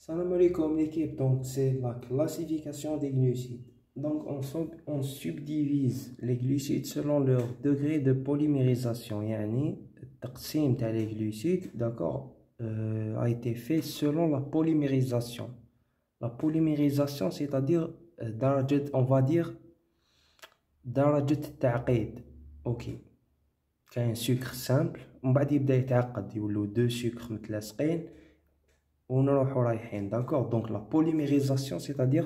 Salam alaikum l'équipe, donc c'est la classification des glucides. Donc on subdivise les glucides selon leur degré de polymérisation. يعني التقسيم تاع les glucides, d'accord, a été fait selon la polymérisation. La polymérisation, c'est-à-dire on va dire درجة التعقيد. Ok, كاين sucre simple ومن بعد يبدا يتعقد يولو deux sucres متلاصقين ونروحو رايحين. D'accord, donc la polymérisation c'est-à-dire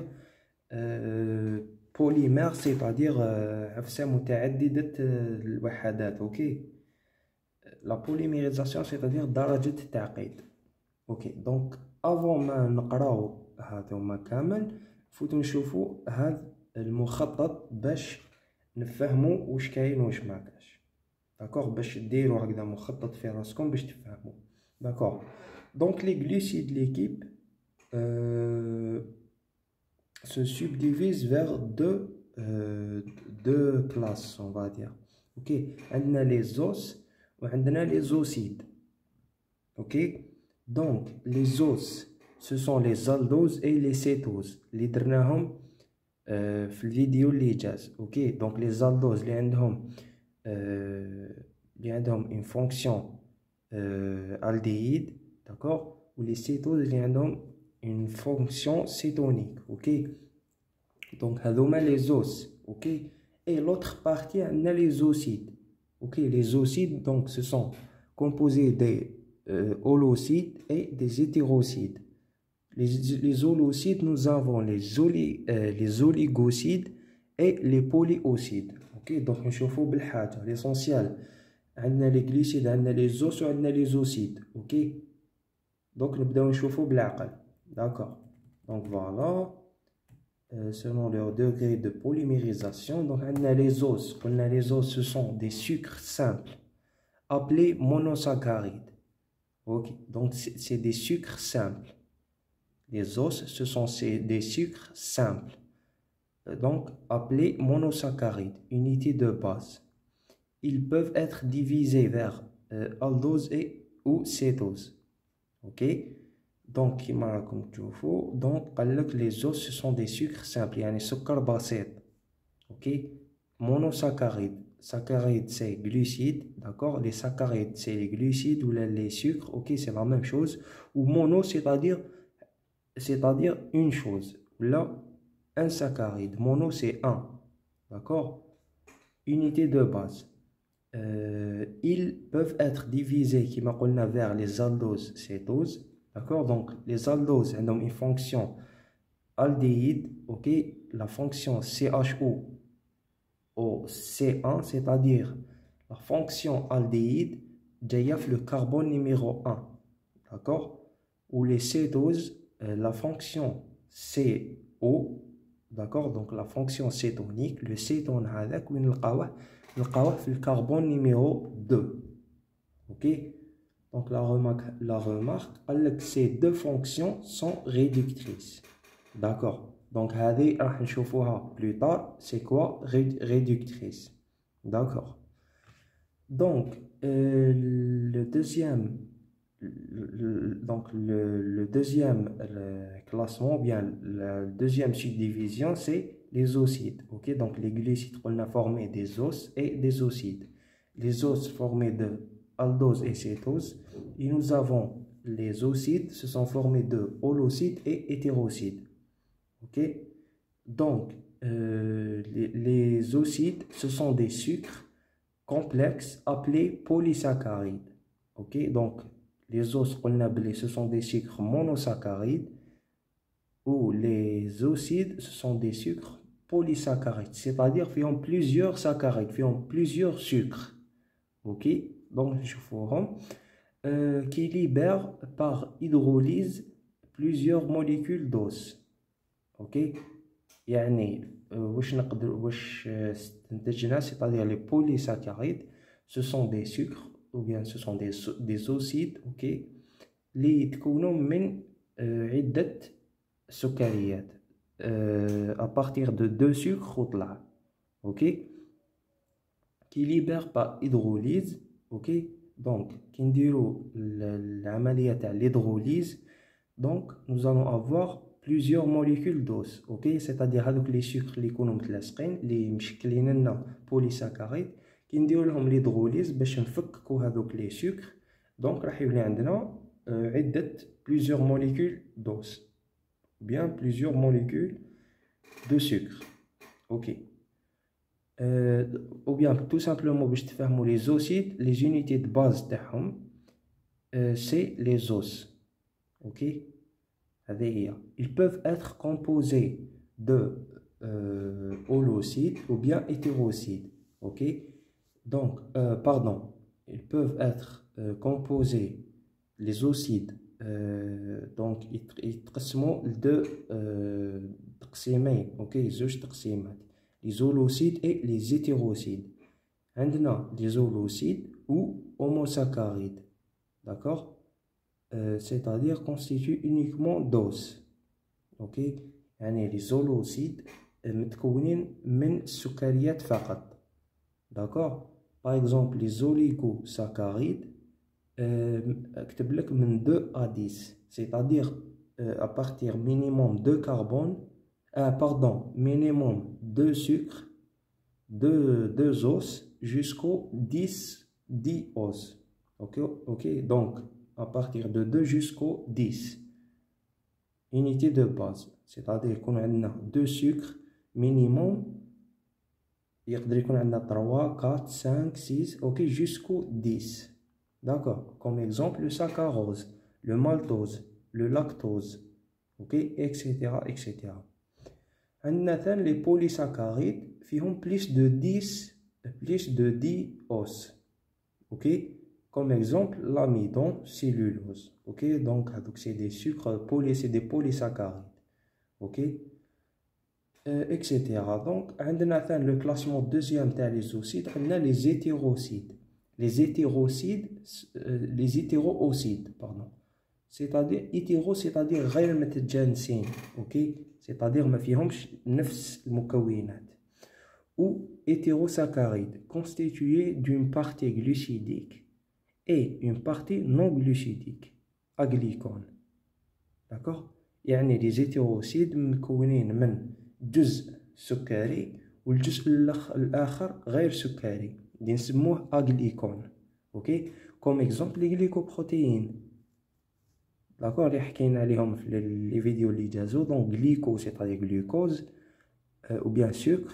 polymère c'est-à-dire عفسة متعددة الوحدات. Ok, la polymérisation c'est-à-dire درجة التعقيد. Ok, donc avant ما نقراو هذوما كامل فوتو نشوفو هذا المخطط باش نفهمو واش كاين واش ما كاش. D'accord, باش ديروا هكذا مخطط في راسكم باش تفهموا. D'accord, donc les glucides de l'équipe se subdivisent vers deux classes, on va dire. Ok, عندنا les os وعندنا les osides. Ok, donc les os ce sont les aldoses et les cétoses اللي درناهم في الفيديو اللي جاز. Ok, donc les aldoses اللي عندهم une fonction aldéhyde, d'accord, ou les cétoses اللي عندهم une fonction cétonique. Ok, donc هذوما les os. Ok, et l'autre partie on a les osides. Ok, les osides donc ce sont composés des holocides et des hétérocides. Les holocides, nous avons les oligocides et les polyocides. Ok, donc نشوفوا بالحاجة l'essentiel عندنا les glucides عندنا les os وعندنا les osides. Ok, donc نبداو نشوفوا بالعقل. D'accord, donc voilà, selon leur degré de polymérisation. Donc عندنا les os. قلنا les os ce sont des sucres simples appelés monosaccharides. Ok, donc c'est des sucres simples. Les os, ce sont des sucres simples, donc appelés monosaccharides, unité de base. Ils peuvent être divisés vers aldose ou cétose. Ok, donc comme tu vois, donc les os ce sont des sucres simples, يعني سكر بسيط. Ok, monosaccharides, saccharides c'est glucides, d'accord, les saccharides c'est les glucides ou les sucres. Ok, c'est la même chose. Ou mono c'est-à-dire une chose. Là, un saccharide. Mono, c'est un. D'accord? Unité de base. Ils peuvent être divisés, qui m'a vers les aldoses, cétoses. D'accord? Donc, les aldoses ont une fonction aldéhyde. Ok? La fonction CHO au C1, c'est-à-dire la fonction aldéhyde, le carbone numéro 1. D'accord? Ou les cétoses, la fonction CO, d'accord, donc la fonction cétonique, le cétone هذاك وين نلقاوه في الكربون numéro 2. Ok, donc la remarque قال لك ces deux fonctions sont réductrices. D'accord, donc هذه راح نشوفوها plus tard, c'est quoi réductrice. D'accord, donc le deuxième classement, bien la deuxième subdivision, c'est les osides. Ok, donc les glucides on a formé des os et des osides. Les os formés de aldose et cétose, et nous avons les osides, ce sont formés de holocides et hétérocides. Ok, donc les osides ce sont des sucres complexes appelés polysaccharides. Ok, donc les os ce sont des sucres monosaccharides, ou les osides ce sont des sucres polysaccharides, c'est-à-dire qu'ils ont plusieurs saccharides, ils ont plusieurs sucres. Ok, donc je vous qui libèrent par hydrolyse plusieurs molécules d'os. Ok, يعني واش استنتجنا c'est-à-dire les polysaccharides ce sont des sucres ou bien ce sont des osides. ok, اللي يتكونوا من عدة سكريات à partir de deux sucres وطلع. ok, qui libèrent par hydrolyse. ok, donc كي نديرو العملية تاع l'hydrolyse Donc, nous allons avoir plusieurs molécules d'os, ok? C'est-à-dire هذوك les sucres اللي يكونوا متلاصقين اللي مشكلين لنا بوليساكاريد كي نديرو لهم ليدغوليز باش نفككو هذوك les sucres. دونك راح يولي عندنا عدة plusieurs molécules d'os ou bien plusieurs molécules de sucre, ok? Ou bien tout simplement باش تفهموا les ossides, les unités de base تاعهم c'est les os, ok? Ils peuvent être composés de holocides ou bien hétérocides, ok? Donc, pardon, ils peuvent être composés, les ossides, donc يتقسموا de تقسيمين, ok? زوج تقسيمات, les holocides et les hétérocides. عندنا les holocides ou homosaccharides, d'accord? C'est-à-dire constituent uniquement d'os, ok? يعني les holocides متكونين من السكريات فقط, d'accord? Par exemple les oligosaccharides اكتب لك من 2 à 10, c'est-à-dire à partir minimum de carbone, pardon, minimum de sucre, de os jusqu'au 10 os, ok? Donc à partir de 2 jusqu'au 10 unité de base, c'est-à-dire qu'on a 2 sucres minimum, يقدر يكون عندنا 3 4 5 6, ok, jusqu'au 10, d'accord? Comme exemple le saccharose, le maltose, le lactose, ok, etc etc. عندنا ثاني les polysaccharides فيهم plus de 10 os, ok? Comme exemple, l'amidon, cellulose. Ok, donc c'est des sucres c'est des polysaccharides. Ok, etc. Donc, on a le classement deuxième des ossides, on a les hétérocides. Les hétéroocides, pardon. C'est-à-dire hétéro, c'est-à-dire غير متجانسين. Ok, c'est-à-dire ما فيهمش نفس المكونات. Ou hétérosaccharides, constitués d'une partie glucidique et une partie non glucidique, aglycone, d'accord? يعني les hétérocides مكونين من جزء سكري والجزء الآخر غير سكري اللي نسموه aglycone, اوكي؟ كوم اكزومبل لي غليكوبروتيين, داكور, اللي حكينا عليهم في لي فيديو اللي جازو. دونك غليكو سيتادير غلوكوز ou bien sucre,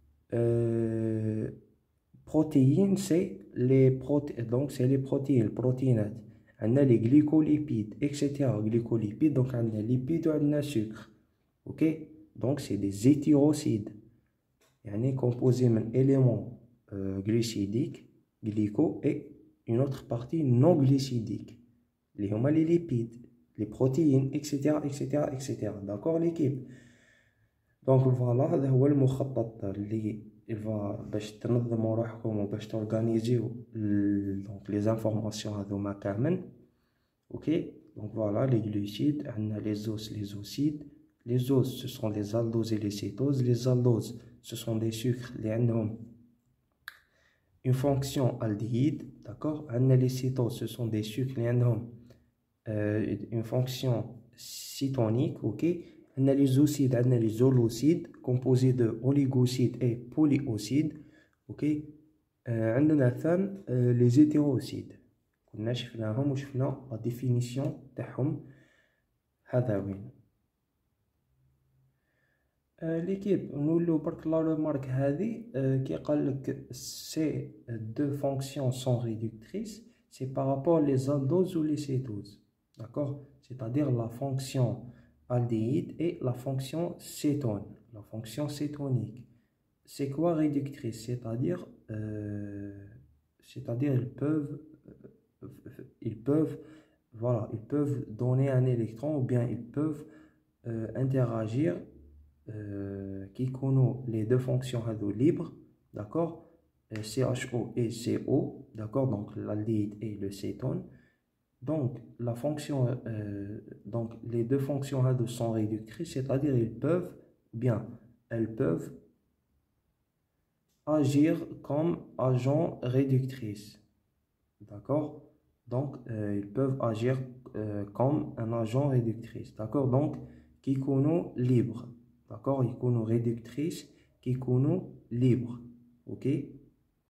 protéines, c'est les donc c'est les protéines, protéines. On a les glycolipides, etc. Glycolipides, donc on a lipides, on a sucre, ok? Donc c'est des hétérocides, yani composés d'éléments glucidiques, glyco, et une autre partie non glucidique, les lipides, les protéines, etc., etc., etc. D'accord l'équipe? Donc voilà, هذا هو المخطط اللي باش تنظموا روحكم وباش تورغانيزيو donc les informations هذوما كامل, ok? Donc voilà, les glucides, عندنا les os, les ossides. Les os, ce sont les aldoses et les cétoses. Les aldoses, ce sont des sucres اللي عندهم une fonction aldéhyde, d'accord? عندنا les cétoses, ce sont des sucres اللي عندهم une fonction cétonique, ok? On a les ossides, on a les holocides composés de oligocides et polyocides, ok? On a les hétérocides. كنا شفناهم وشفنا la définition تاعهم هذا وين. l'équipe نولو برك لا remarque هذه كي قال لك ces deux fonctions sont réductrices, c'est par rapport les aldoses ou les cétoses, d'accord? C'est-à-dire la fonction aldéhyde et la fonction cétone, la fonction cétonique. C'est quoi réductrice? C'est-à-dire ils peuvent voilà, ils peuvent donner un électron ou bien ils peuvent interagir qui connaissent les deux fonctions libres, d'accord? CHO et CO, d'accord? Donc l'aldéhyde et le cétone. Donc, la fonction, donc les deux fonctions sont réductrices, c'est-à-dire elles peuvent agir comme agents réductrices, d'accord? Donc, ils peuvent agir comme un agent réductrice. D'accord? Donc, qui يكونوا libre. D'accord? يكونوا réductrice, qui يكونوا libre. Ok?